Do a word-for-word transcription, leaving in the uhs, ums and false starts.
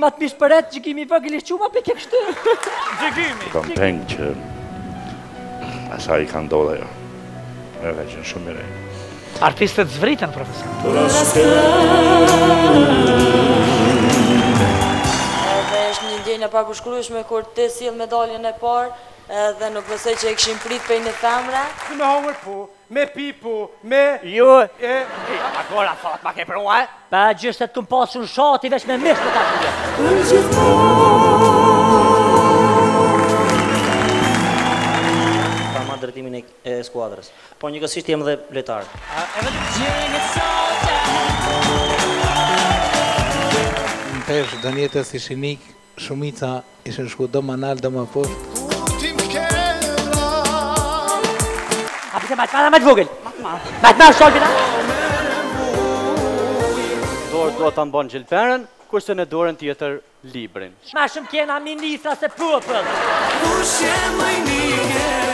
ma të mishpëret, gjikimi vëgëlisht quma për ke kështë. Gjikimi. Kam pengë që asaj i ka ndodhe jo. E ka qenë shumë mire. Artistët zvritën, profesor. Edhe është një ndjenjë pa përshkrueshme kur ti sill medaljen e parë, edhe nuk besoj që e kishin prit për një femre. Me hongër po, me pi po, me... Jo. E... Agora thot ma ke prua, e? Pa gjështë të këmë pasur shati veç me mishë të ta të Ka marrë drejtimin e skuadrës. Po njëkohësisht jam dhe lojtar. Në pesh, Dënjetës ishin ikë, shumica ishin shku do ma nalë, do ma poshtë. A përse ma të madha ma të vogël? Ma të madha. Ma të madha sholpina? Dorë do të mbonë gjilperën, kurse në dorën tjetër librin. Ma shumë kjena ministra se popëll.